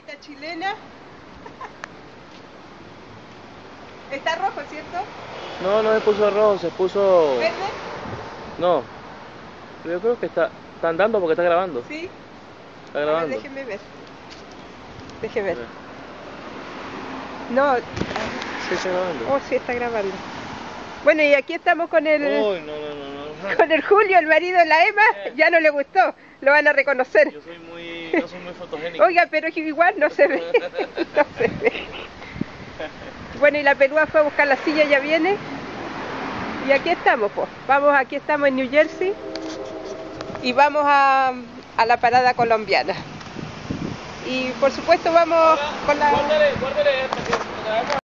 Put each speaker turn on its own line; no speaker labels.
Cervecita chilena. Está rojo, ¿cierto?
No, no se puso rojo, se puso...
¿Verde?
No. Pero yo creo que está andando porque está grabando.
Sí.
Está
A ver,
grabando.
déjeme ver. Déjeme ver. No.
Sí, está grabando.
Oh, sí, está grabando. Bueno, y aquí estamos con el...
Uy, no.
Con el Julio, el marido de la Emma. Ya no le gustó. Lo van a reconocer.
Yo soy no soy muy fotogénico.
Oiga, pero igual no se ve. No se ve. Bueno, y la pelúa fue a buscar la silla, ya viene. Y aquí estamos, pues. Aquí estamos en New Jersey. Y vamos a la parada colombiana. Y por supuesto vamos con la...
Guárdale,